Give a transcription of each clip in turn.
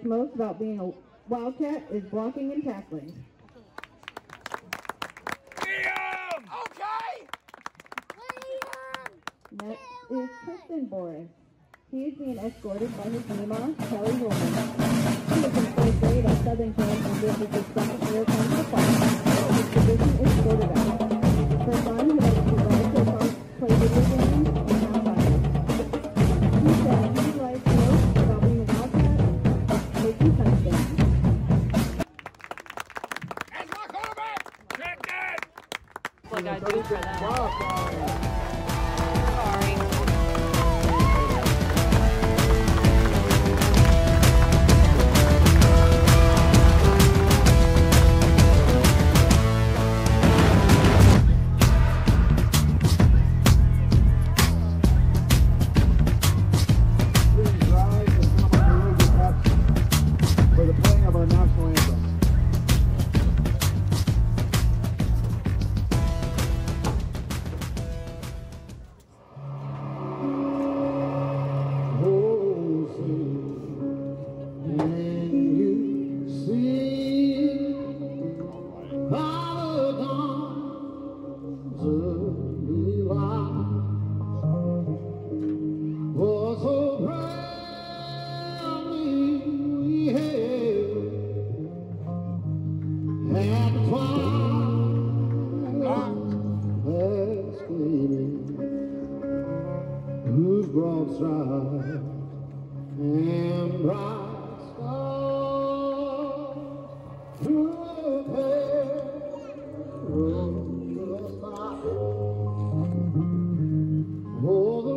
most about being a Wildcat is blocking and tackling. Liam! Okay! Next is Tristan Boris. He is being escorted by his Mima, Kelly Woolman. He is in 4th grade at Southern Camp and this is his second year playing football. His position is quarterback. For fun, he likes to ride to park, play video games, and have fun. He said he likes most about being a Wildcat, making touchdowns. That's my quarterback! Check it! What I do for that. Sorry. For the playing of our national anthem. Whose broad stripes and bright stars through the perilous fight. Oh, the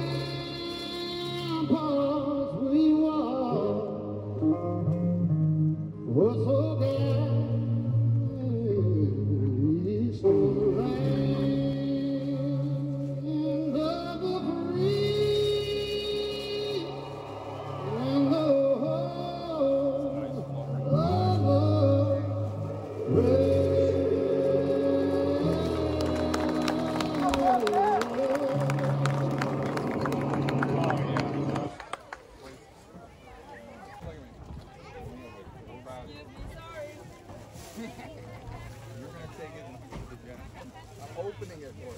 ramparts we walked were so gay, so the land of the free and the home of the brave. You're going to take it and I'm opening it for her.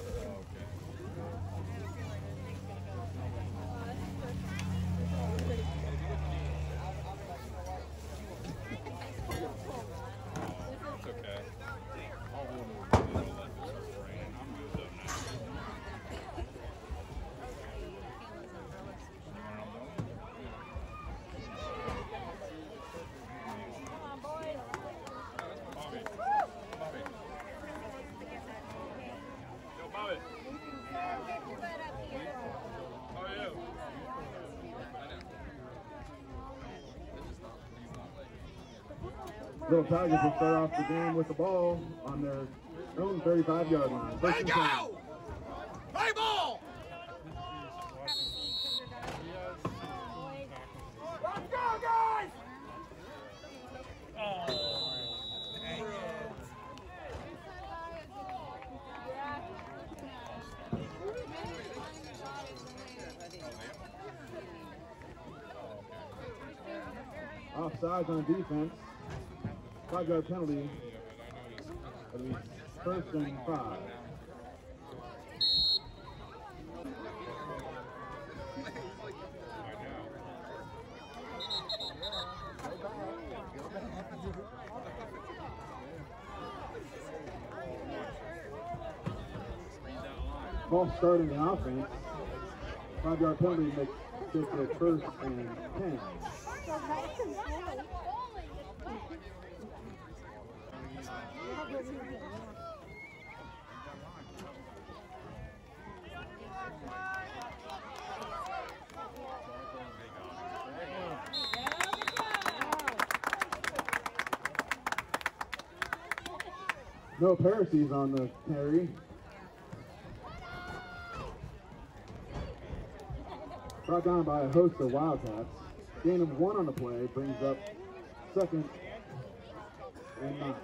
It's okay. I'll hold it. Let this rain. I'm good though now. Come on, boys. Bobby. Bobby. Yo, Bobby. Get your butt up here. How are you? Little Tigers will start off the game with the ball on their own 35-yard line. Play go! Play ball! Let's go, guys! Offsides on defense. 5-yard penalty. At least 1st and 5. Ball start in the offense. 5-yard penalty makes it 1st and 10. No Pharisees on the carry. Brought down by a host of Wildcats. Gain of 1 on the play brings up 2nd and 9.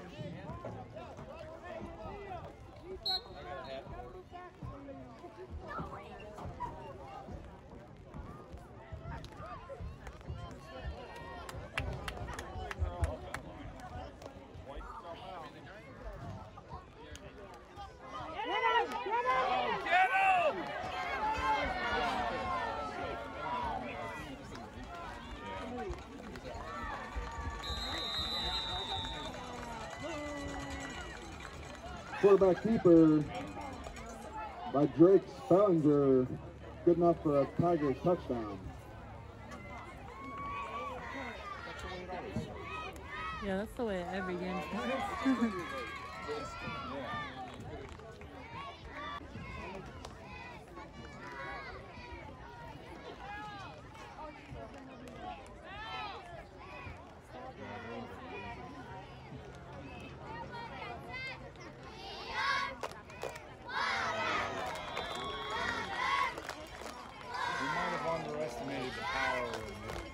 Quarterback keeper by Drake Spellinger. Good enough for a Tigers touchdown. Yeah, that's the way every game starts. We might have underestimated the power of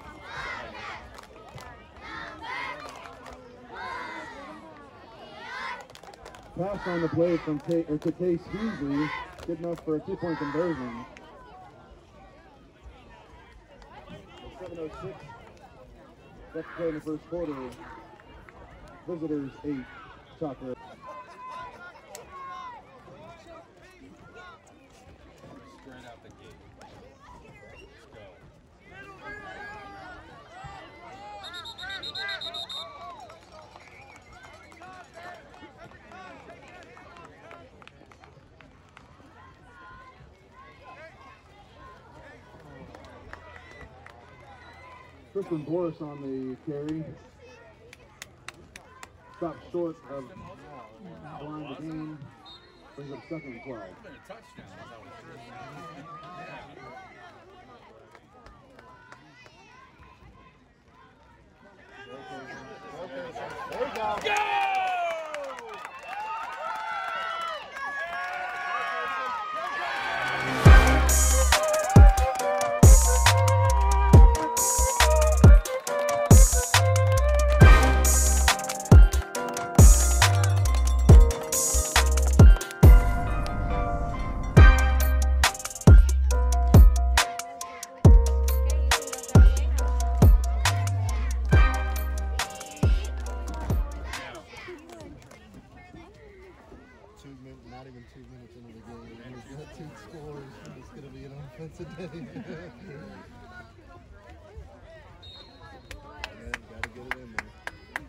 Pass on the play from to Case Beasley. Good enough for a 2-point conversion. 7:06. Left to play in the first quarter. Visitors 8, Chocolate. straight out the gate. Let's go. Tristan Boris on the carry. Stops short of the line of the game. Brings up 2nd and 12. Been a touchdown. There you go. Go! Not even 2 minutes into the game, and he's got 2 scores. It's going to be an offensive day. Yeah, got to get it in there.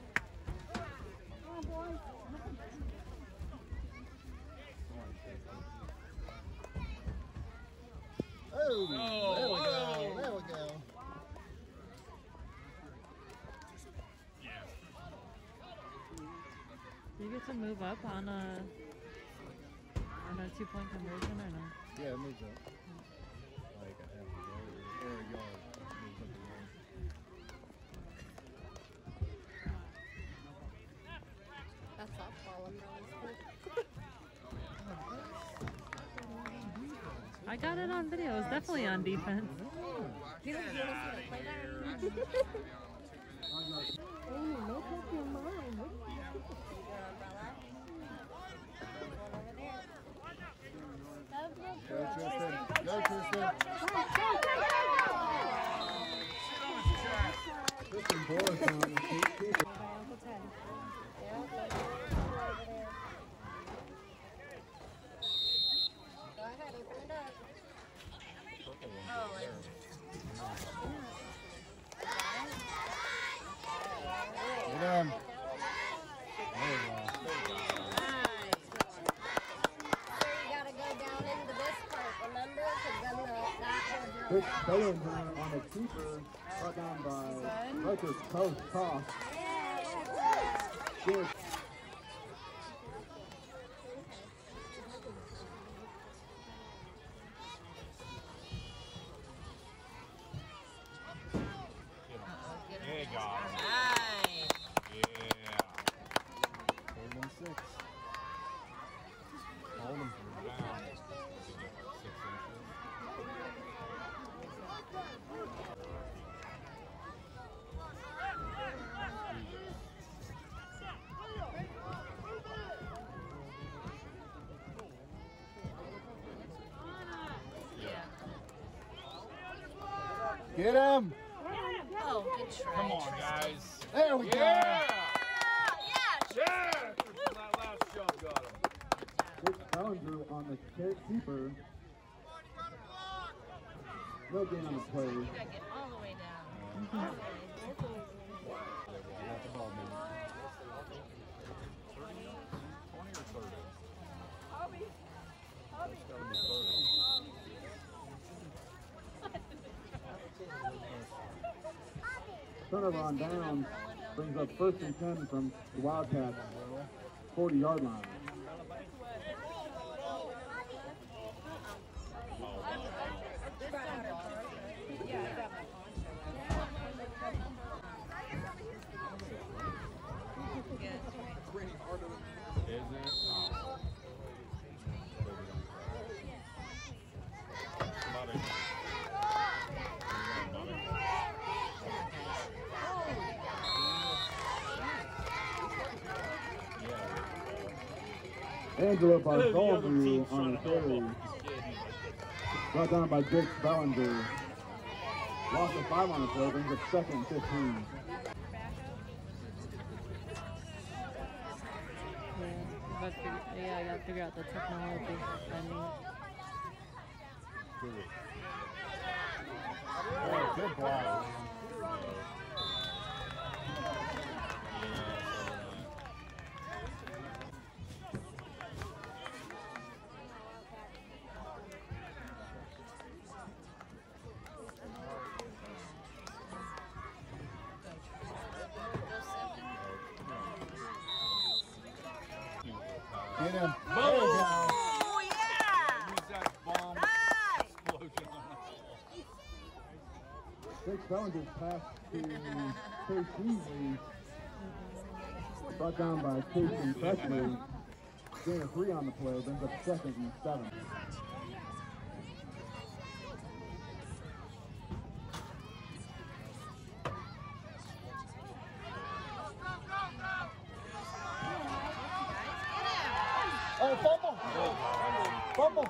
Oh, there we go. There we go. Do you get to move up on a 2-point conversion or no? Yeah, it moves up. Like a half a yard or a yard. It moves up a yard. That's softball in I got it on video. It was definitely on defense. You don't want to see them play that? Hey, make up your mind. What do you think? Your umbrella? Go, Tristan. Tristan Boris on the keeper. Uncle Ted. Yeah, go ahead, open it up. Get him. There you go. Chris Bellinger on a keeper, brought down by Riker Toss. Good. There you go. Nice. Yeah. 3rd and 6. Hold him. Down. 6 inches. Get him. Oh, good try. Come on, guys. There we go. Yeah! Yeah. Yeah! That last shot got him. Chris Bellinger on the keeper. No gain on the play. You gotta get all the way down. Got the ball, man. 20 or 30? turnover on downs brings up 1st and 10 from the Wildcats 40-yard line. Angela Bartholomew on the carry. Brought down by Jake Bellinger. Loss of 5 on the play, brings up 2nd and 15. Yeah, I gotta figure out the technology. Oh, good ball. Get him. There you go. Oh, yeah! Use that bomb Nice! explosion on Jake Bellinger's pass to Chase Beasley. Brought down by Casey Presley. Gain of 3 on the play, brings up 2nd and 7. Oh, fumble. Fumble.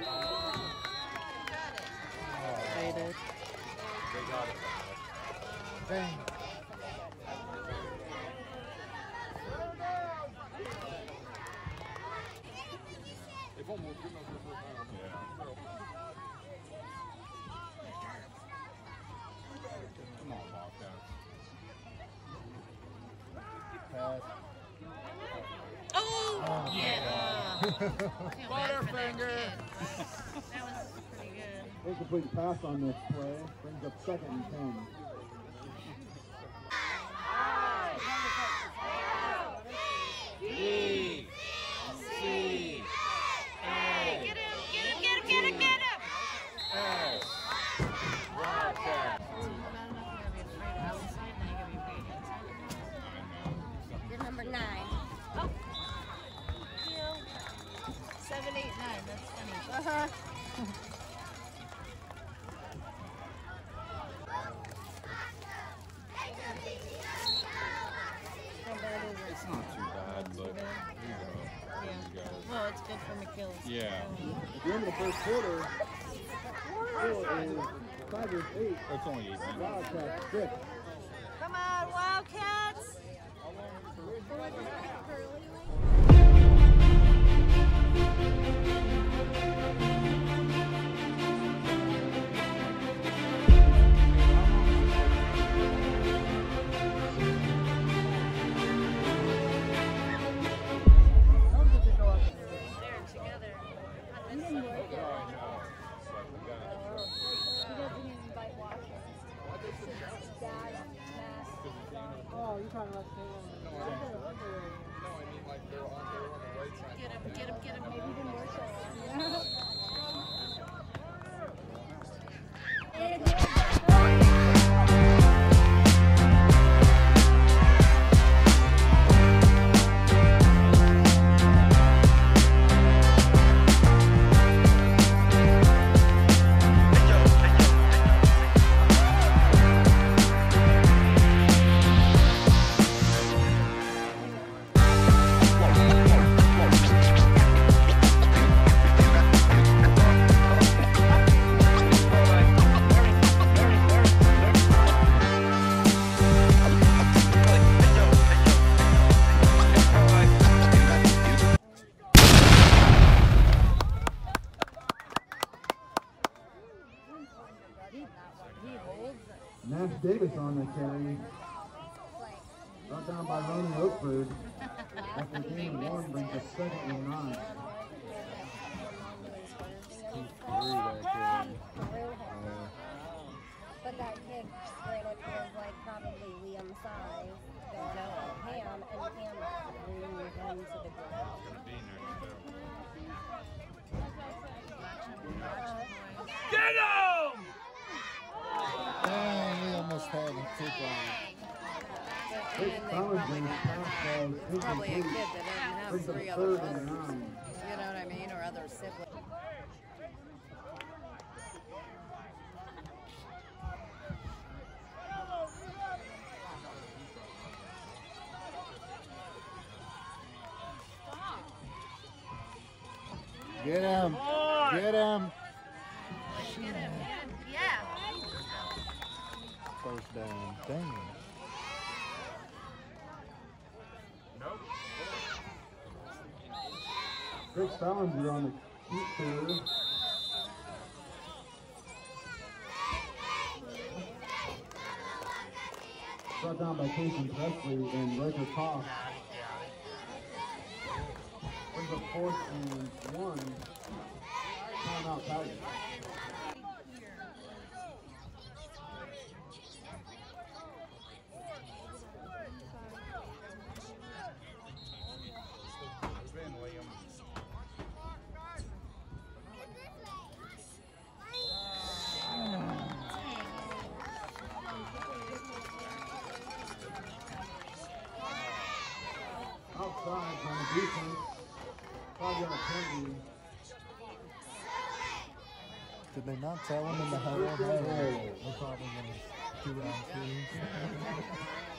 They did. They got it. Dang. If almost good enough for yeah. Come on, Wildcats. Pass. Oh, yeah. Butterfinger. That was pretty good. Incomplete pass on this play, brings up 2nd and 10. B. C. A. Get him, get him, get him, get him, get him! S. Wildcats. You're number 9. Oh. 7, 8, 9. That's funny. Uh-huh. It's not too bad, but you guys. Well, it's good for McGillis. Yeah. At the end of the first quarter, score is Tigers 8, It's only 8 minutes. Wildcats 6. Come on, Wildcats! They're together. Oh, you're talking about Get him, get him, get him. maybe even more so. Nash Davis on the carry. Brought down by Ronnie Oakford. After gain of 1, brings us 2nd and 9. But that kid straight up was like probably weak. Six Ballinger pass ball is Probably a kid incomplete. that doesn't have Brings up 3 other 3rd brothers. and 9. You know what I mean? Or other siblings. Get him. Get him. Yeah. First down. Dang. Six Ballinger on the keeper. Brought down by Casey Presley and Roger Koff. Brings up 4th and 1. Timeout Tigers. Outside on the defense. Probably on a penalty. Did they not tell him in the huddle? Hey, we're probably going to do round 2.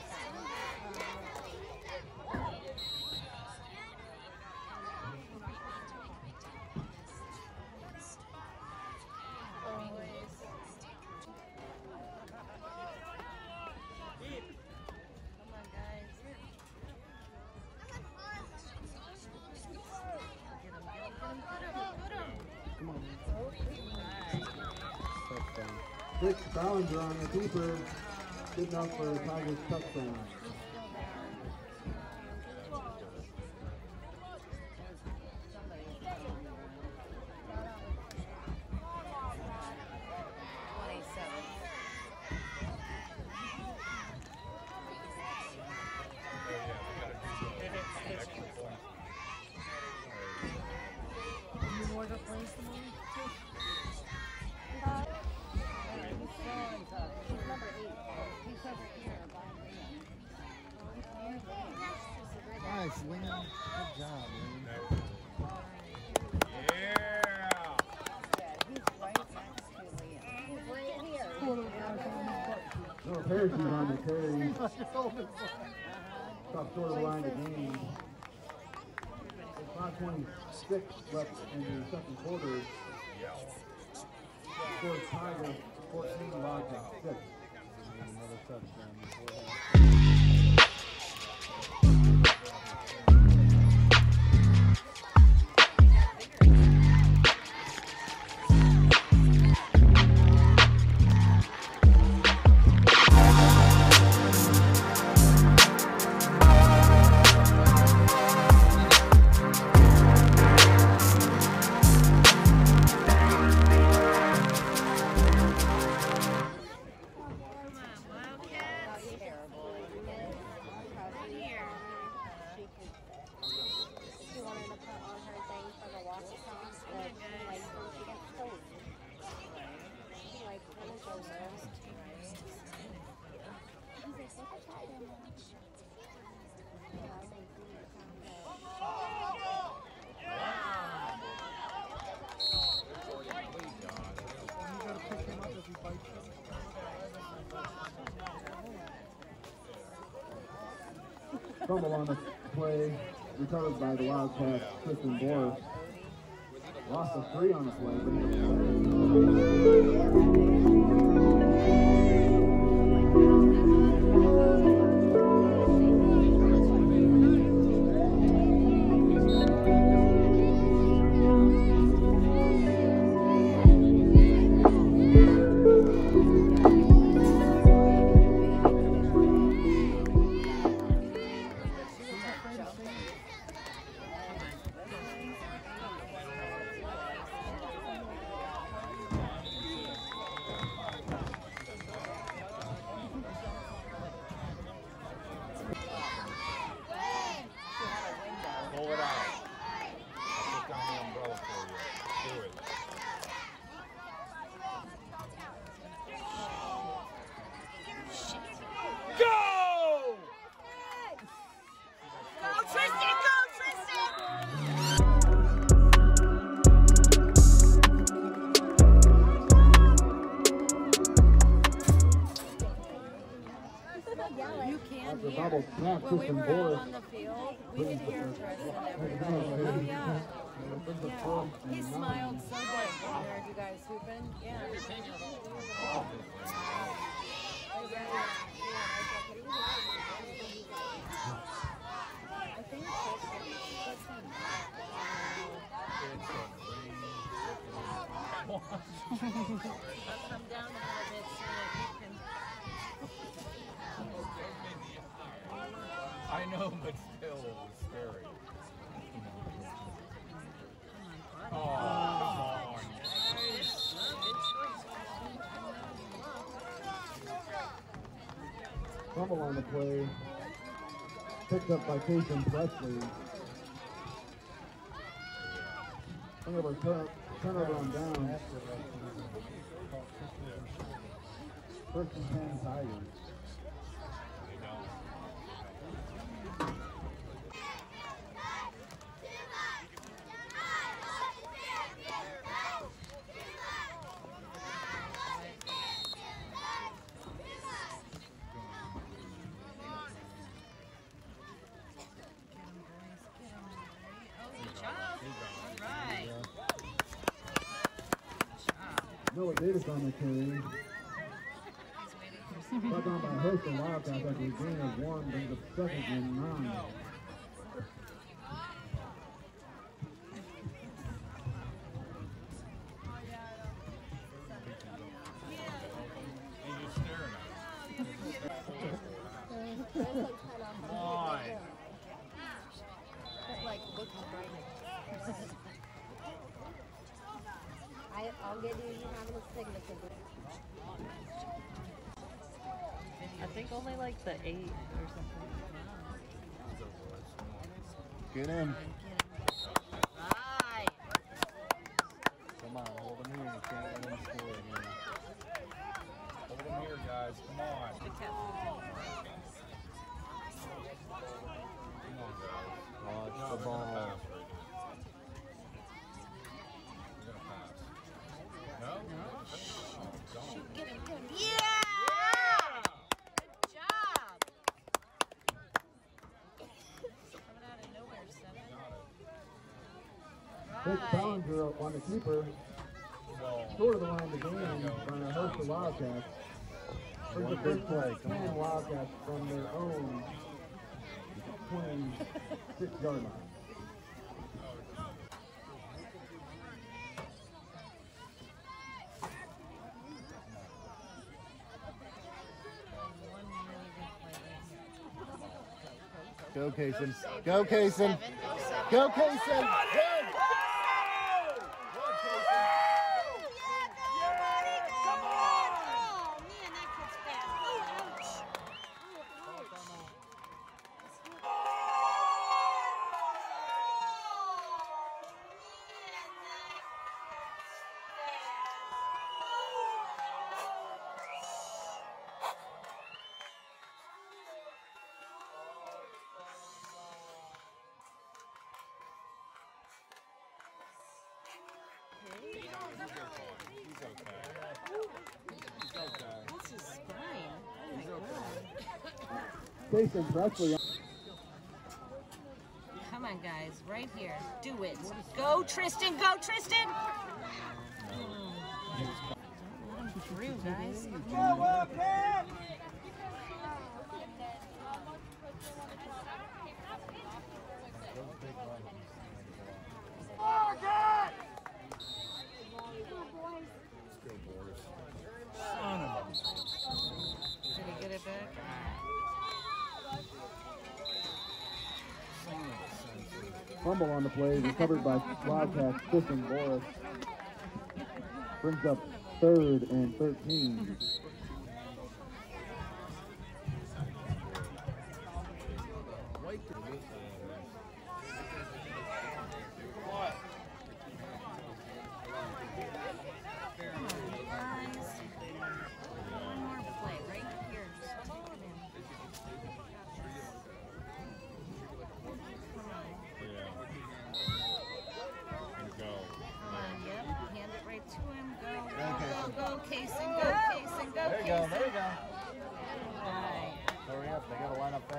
Six Ballinger on the keeper. Good enough for the Tigers touchdown. Nice, Liam. Good job, Liam. No parachute on the carry. Top short of the line of the game. 5:26 left in the second quarter. Scores Tiger 14, Wildcats 6. Another touchdown before that. Fumble on the play, recovered by the Wildcats, Tristan Boris. Lost of 3 on the play, Pull it out. I'll put down the umbrella for you. Do it. When we Kristen were out Boris. on the field, we could hear Chris and everybody. Oh, yeah. Yeah. He smiled so big when he heard you guys hooping. Yeah. I think I'll come down a little bit so that you can. I know, but still, it was scary. Oh, come on. Fumble on the play. Picked up by Casey Presley. Turnover on down. First and 10 Tigers. Noah Davis on the carry. Brought down by a host of Wildcats after a gain of 1, brings up second and 9. He's just staring at us. Come on. Like, looking right. I'll give you having a signature. I think only like the 8 or something. Get him. Right. Come on, hold him here. You can't let him score again. Hold him here, guys. Come on. Good catch. Watch No, the they're gonna ball. pass right now. They're gonna pass. No? Don't. Get him. Yeah! Good job. Coming out of nowhere, 7. Big Ballinger on the keeper. Well, Short of the line of the game by a host of Wildcats. Brings One up big play, come 10 on. Wildcats from their own 26-yard line. Go, Kaysen. Go, Kaysen. Go, Kaysen. Good. That's his spine. Oh my God. Jason Presley. Come on, guys. Right here. Do it. Go, Tristan. Go, Tristan. Don't let him through, guys. Go, Wildcats! son of a. Did he get it back? Fumble on the play, recovered by Wildcats, Kristen Boris. Brings up 3rd and 13. Go, Kaysen, go, Kaysen, go.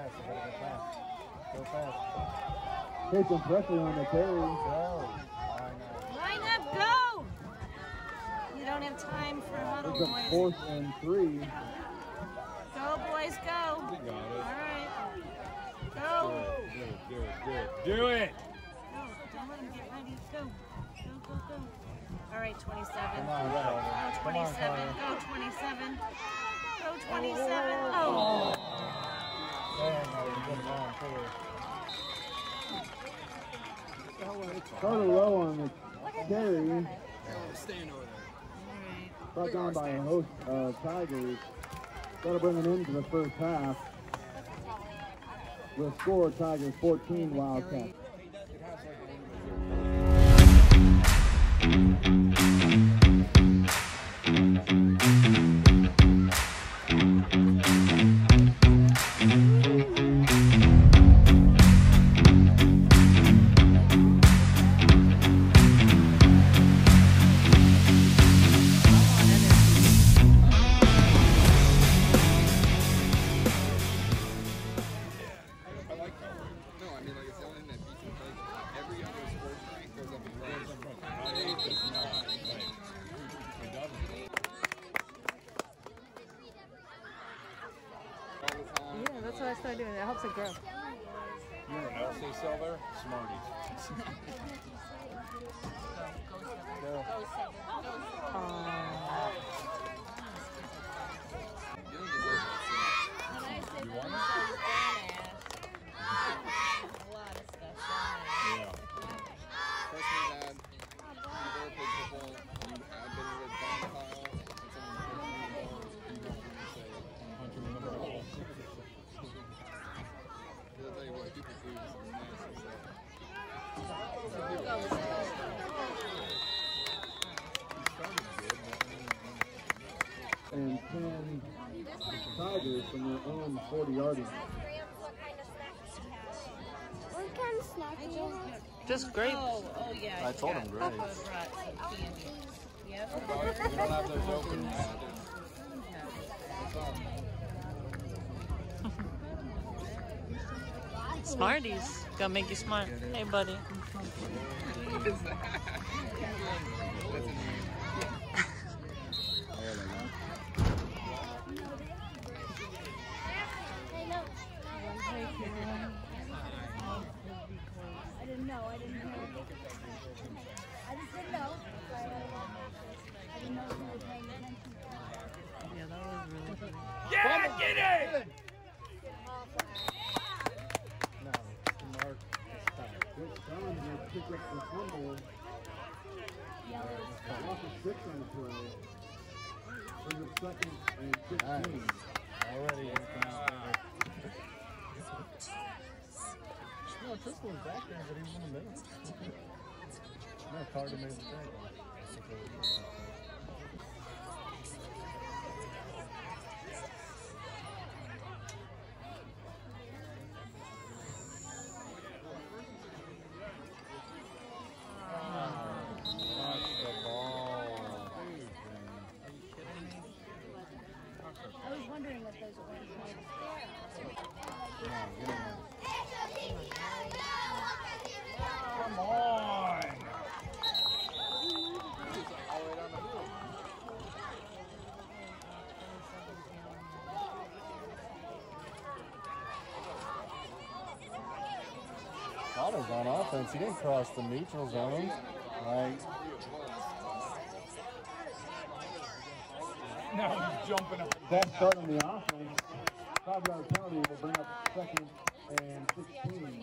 fast. You gotta go fast. Go fast. Taking pressure on the carry. Go. Line up, go! You don't have time for huddle, It's a boys. 4th and 3. Go, boys, go. We got it. All right. Go. Do it. Go. Don't let him get ready. Go. Go, go, go. All right, 27. Come on, Go, Carter. 27. Go, 27. Go, 27. Oh. Carter low on the carry. Stand over there. All right. Brought down by a host of Tigers. Got to bring it into the first half. We'll score Tigers 14, Wildcats. Yeah, that's what I started doing. It helps it grow. You know what else they sell there? Smarties. You want it? Yeah. Punch him in the ball. And 10 Tigers from their own 40-yard line. What kind of snack do you have? Just grapes. Oh, yeah. I told him Papa grapes. brought some candy. Yep. We don't have those open yet. Smarties. Gotta make you smart. Hey, buddy. I didn't know. I just didn't know. I didn't know if you were paying attention. Yeah, that was really funny. Yeah, get it! No, Mark. Good Suns will pick up the fumble. Off of 6 on the play. From the 2nd and 15. Already. No, Tristan was back there, but he was in the middle. No, Carter made the mistake. I was wondering what those orange Come on! Carter's on offense. He didn't cross the neutral zone. Like, Now he's jumping up. That's starting the offense. 5-yard penalty will bring up 2nd and 16.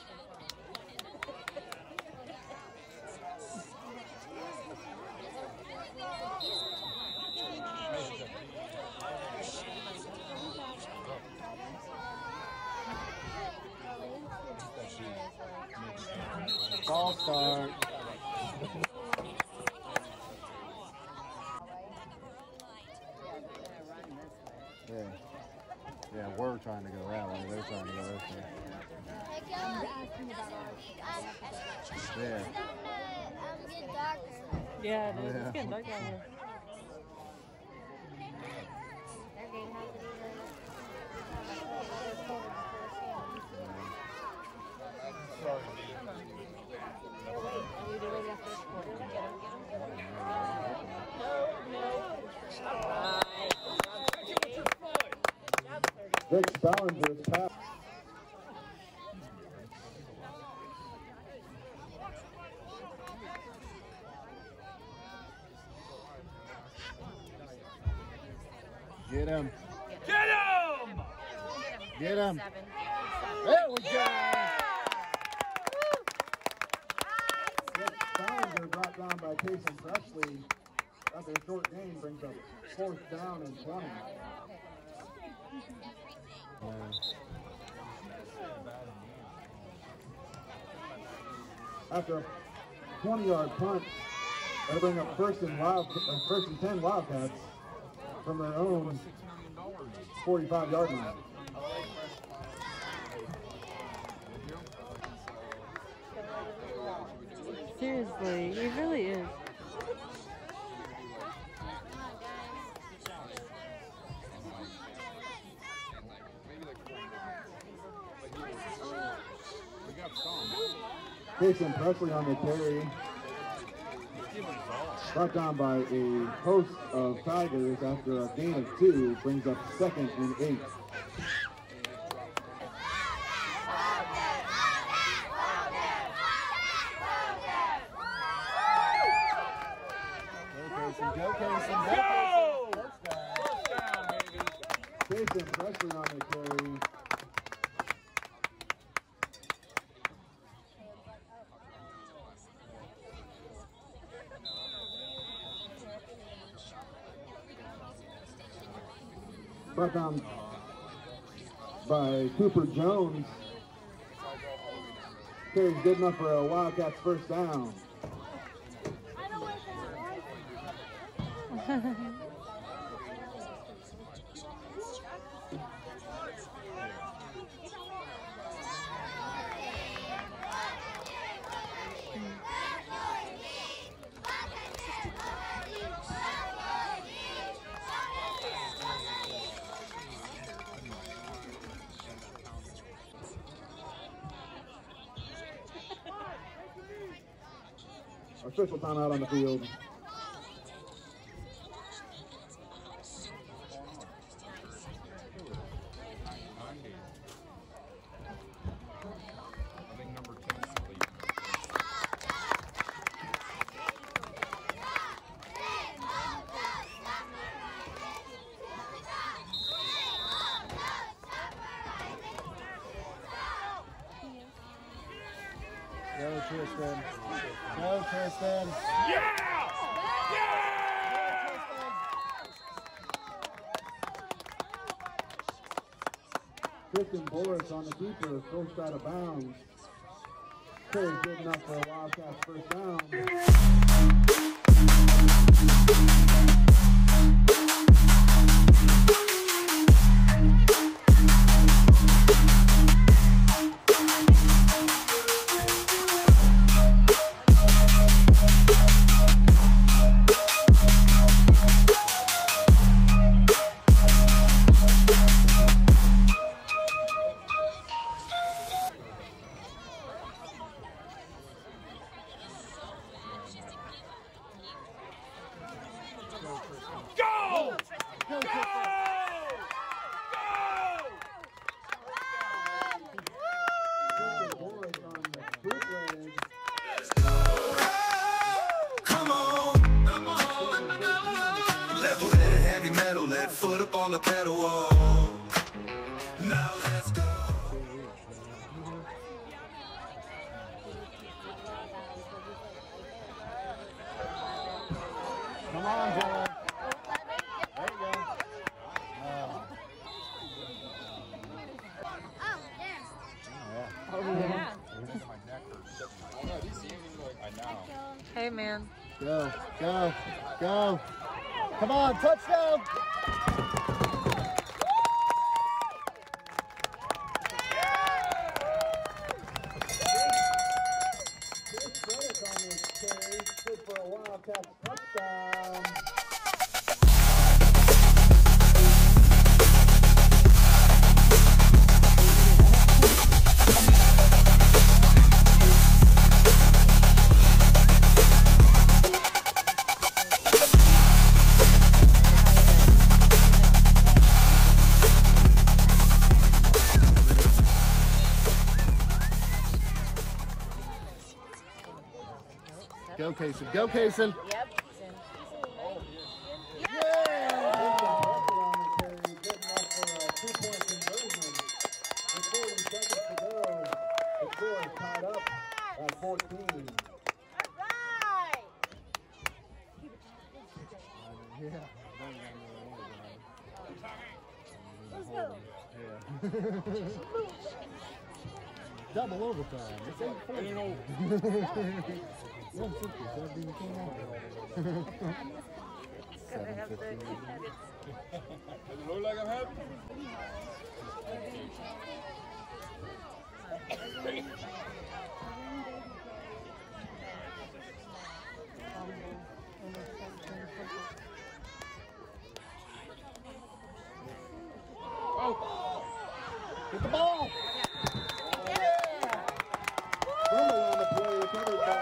ball start. Yeah, we're trying to go that way. They're trying to go this way. Yeah. Yeah, it is. It's getting dark out here. Their game has to be Vic Ballinger's pass. Get him. Get him! Get him. 7. There we go. Vic Ballinger brought down by Payson Presley. After a short game brings up 4th down and 20. After a 20-yard punt, they'll bring up first and 10 Wildcats from their own 45-yard line. Seriously, he really is. Payson Presley on the carry. Brought down by a host of Tigers after a gain of 2, brings up 2nd and 8. Go, Payson. Go! Touchdown. Touchdown, baby. Payson Presley on the carry. Brought down by Cooper Jones. Carry's good enough for a Wildcats first down. Official timeout on the field. I think number 10 is leaving. Go, Tristan. Go, Tristan. Yeah! Yeah! Tristan Boris on the keeper, first out of bounds. Carry's good enough for a Wildcats first down. Go! Go! Go! Tristan Boris on the bootleg. Come on, level-headed heavy metal, left foot up on the pedal wall. Now let's go. Come on, Joel. There you go. Oh, yeah. I know. Hey, man. Go, go, go. Come on, touchdown. Chris Credit on this carry, good for a Wildcats touchdown. Go, Kaysen. Go, Kaysen. Yep. Good enough for a 2-point conversion. With 40 seconds to go, the score is tied up at 14. Yeah. Let's go. Yeah. Double overtime. It's 8-4. 150, 17 came out. 7:15. Does it look like I'm happy? Get the ball! Fumble on the play, recovered by the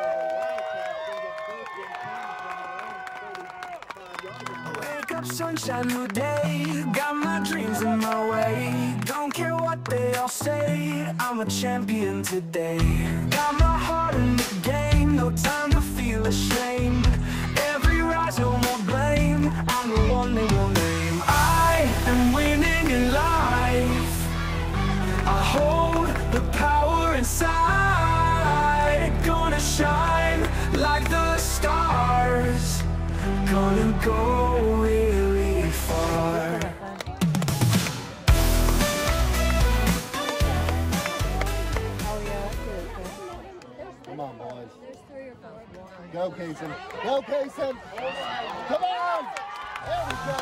Wildcats. Wake up, sunshine, new day. Got my dreams in my way. Don't care what they all say. I'm a champion today. Got my heart in the game. No time to feel ashamed. Every rise, no more blame. I'm the one they will name. I am winning in life. I hold the power inside. Gonna shine like the stars. Gonna go really far. Come on, boys. Go, Kaysen. Go, Kaysen. Come on. There we go.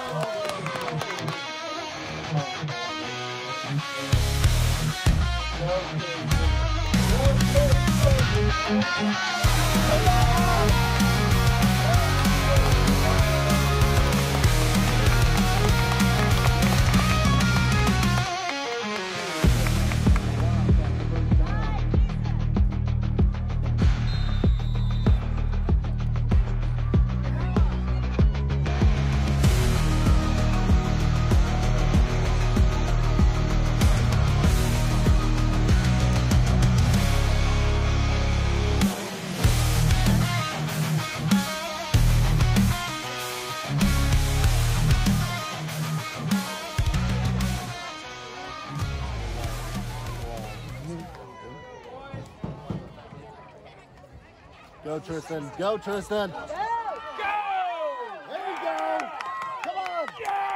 Go, Tristan. Go, Tristan. Go! There you go. Come on.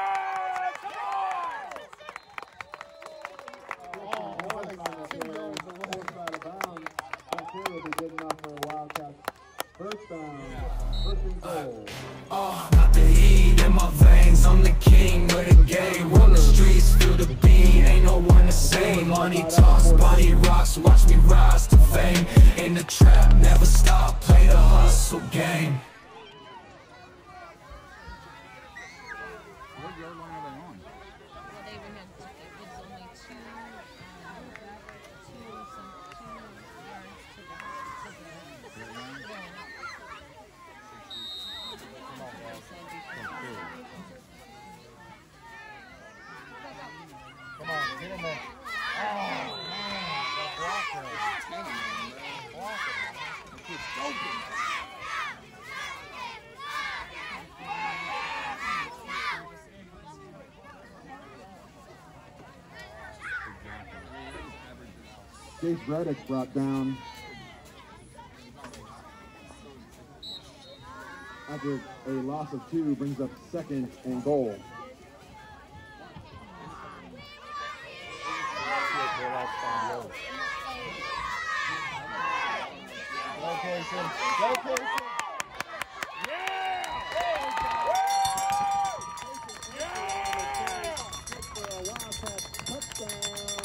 Will be good enough for a Wildcats. First down, first and goal. Got the heat in my veins. I'm the king of the game. Run the streets, feel the beat. Ain't no one the same. Money talks, body rocks. Watch me rise to fame. In the trap, never stop. Play the hustle game. What yard line are they on? Well, they even had, it was only two yards to Come on, get in there. Oh, man. That blocker. Blocker. The kid's open. Chase Reddick brought down after a loss of 2, brings up second and goal. Go, Kaysen. Go, Kaysen. For a Wildcats touchdown.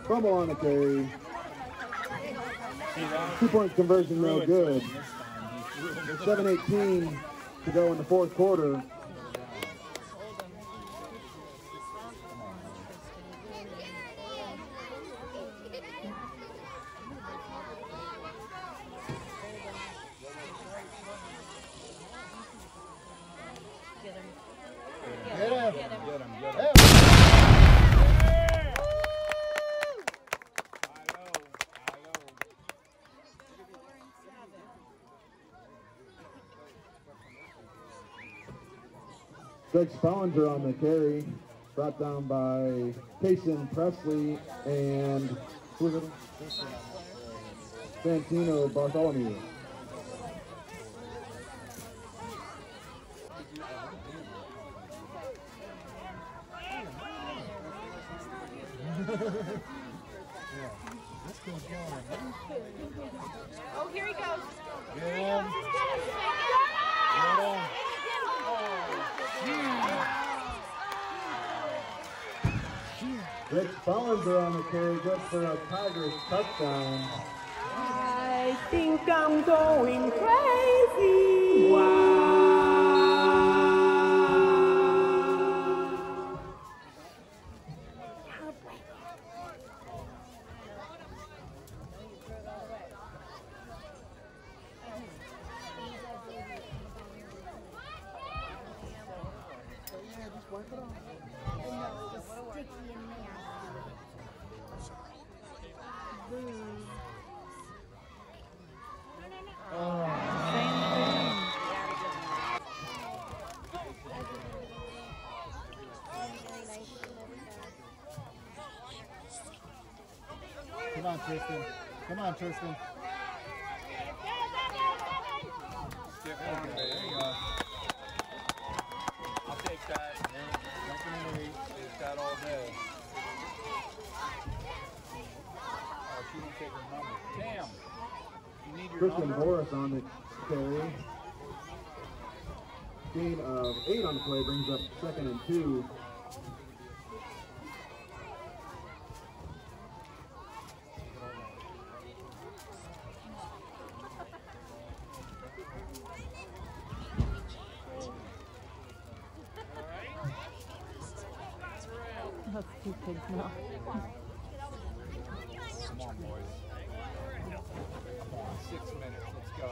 Fumble on the carry. 2-point conversion, no good. There's 7:18 to go in the fourth quarter. Greg Spellinger on the carry, brought down by Payson Presley and who was it? Santino Bartholomew. Oh, here he goes. Yeah. Rick Spellinger on the carry, good for a Tigers touchdown. I think I'm going crazy. Wow. Come on, Tristan. Come on, Tristan. Stiff arm, there you go. I'll take that. Take that all day. Oh, she didn't take her number. Damn. You need your Tristan number? Boris on the carry. Gain of 8 on the play brings up 2nd and 2. That's 2 kids now. Come on, boys. Come on, 6 minutes. Let's go.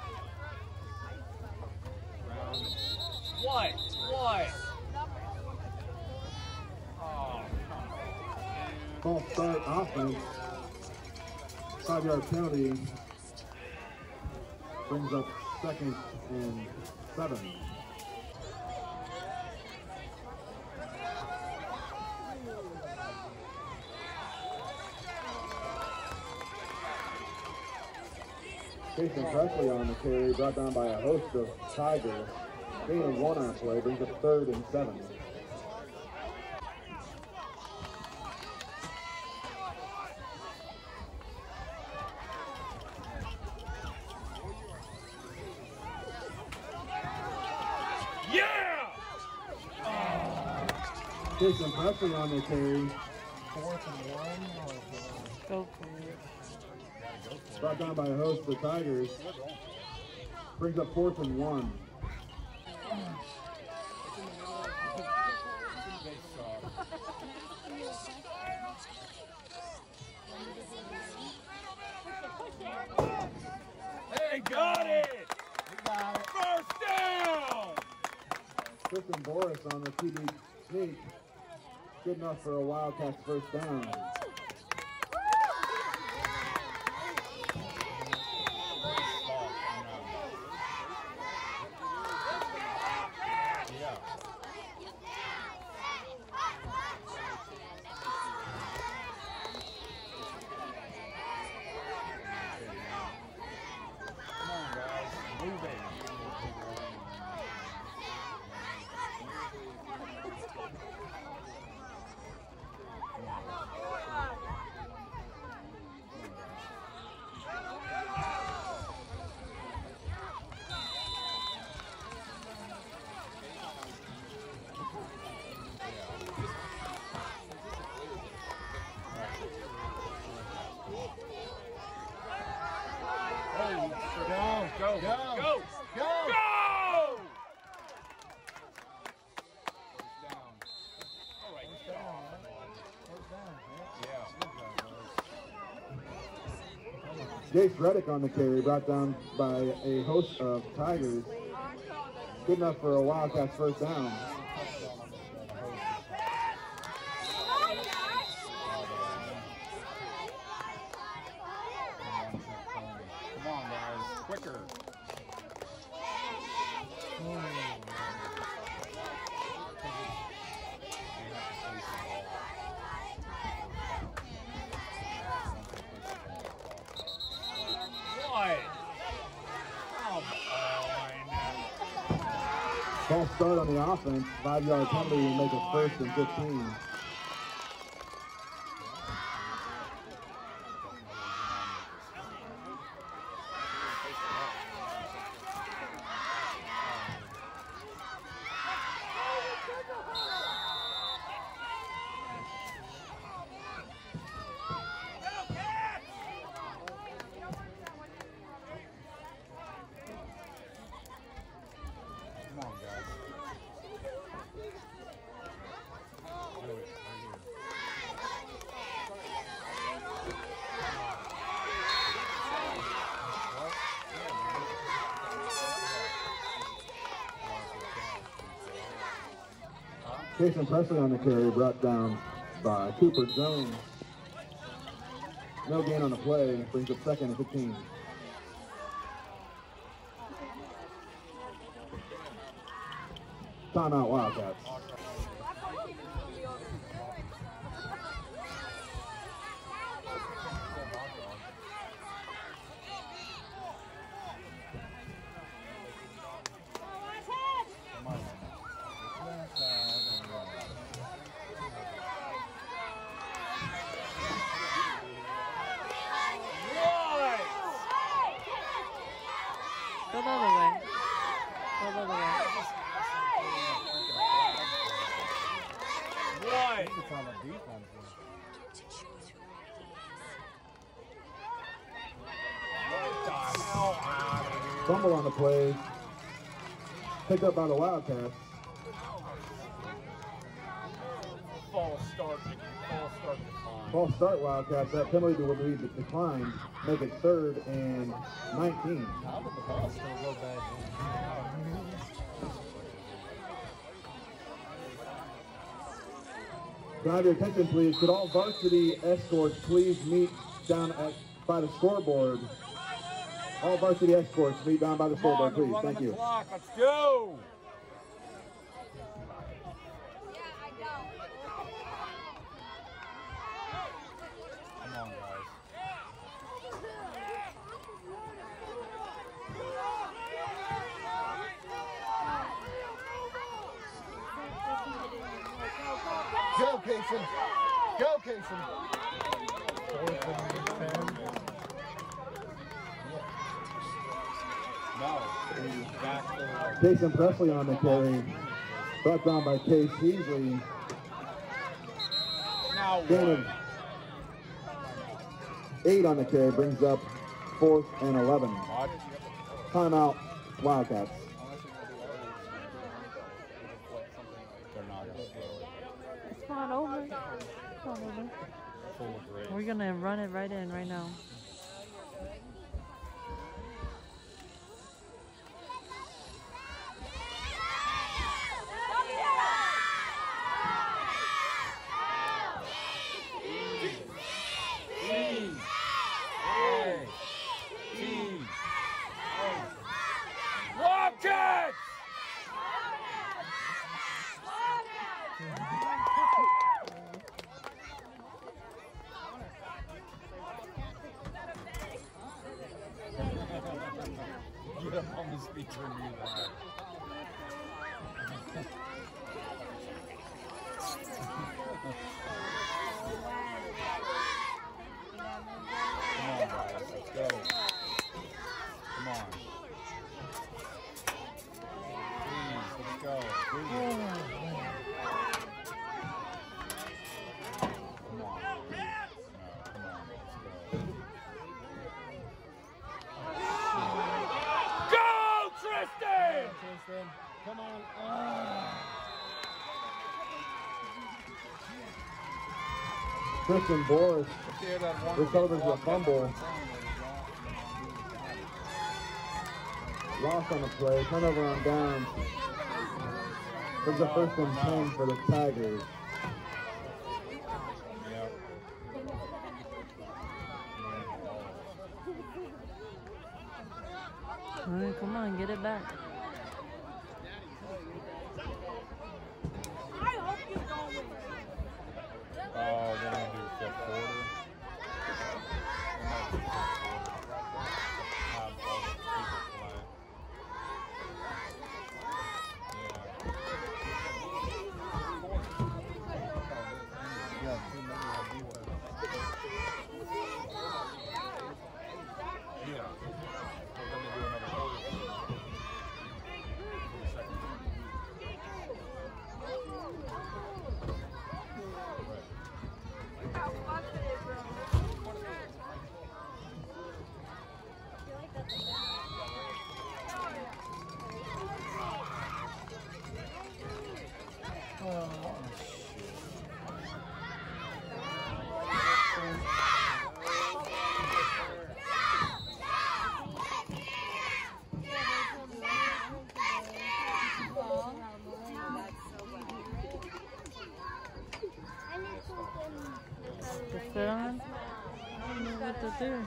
Round. What? What? Oh, come on. False start offense. 5-yard penalty brings up 2nd and 7. Payson Presley on the carry, brought down by a host of Tigers. Gain of 1 on the play brings up 3rd and 7. Yeah! Payson Presley on the carry, 4th and 1. Go for it. brought down by a host of Tigers. Brings up 4th and 1. Hey, got it! First down! Tristan Boris on the QB sneak. Good enough for a Wildcats first down. Jace Reddick on the carry, brought down by a host of Tigers. Good enough for a Wildcats first down. Come on, guys, quicker. False start on the offense. 5-yard penalty will make it 1st and 15. Come on, guys. Jason Presley on the carry, brought down by Cooper Jones. No gain on the play, brings up 2nd and 15. Timeout Wildcats. Go the other way. Go the other way. What? It's on the defense. Fumble on the play. Picked up by the Wildcats. False start decline. False start Wildcats. That penalty would lead to decline. Make it 3rd and 19. How did the ball still go back in? Can I have your attention, please? Could all varsity escorts please meet down by the scoreboard? All varsity escorts meet down by the scoreboard, please. Thank you. Let's go. Come on, guys. Go, Casey! Go, Casey! Jason Presley on the carry, brought down by Case Heasley. Gain of 8 on the carry, brings up 4th and 11. Timeout Wildcats. It's fine over. It's fine over. We're gonna run it right in right now. Wildcats! Get up on the speaker and read that. Come on, guys, let's go. Come on. Please, let's go. Come on. Come on, let's go. Go, Tristan! Tristan, come on. Tristan Boris Yeah, that one recovers a fumble. Lost on the play, turnover on down. There's a first and 10 for the Tigers. Yep. All right, come on, get it back. Oh, they're gonna do fifth quarter. The film? I don't know what to do.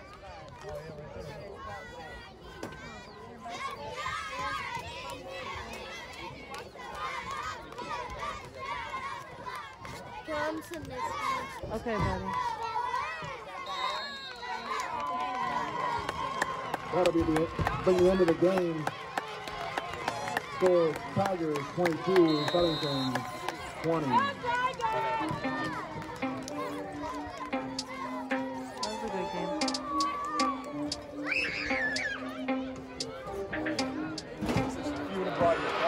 Okay, buddy. That'll be bring the end of the game. Score Tigers 22, Southington 20. That was a good game. You would have brought your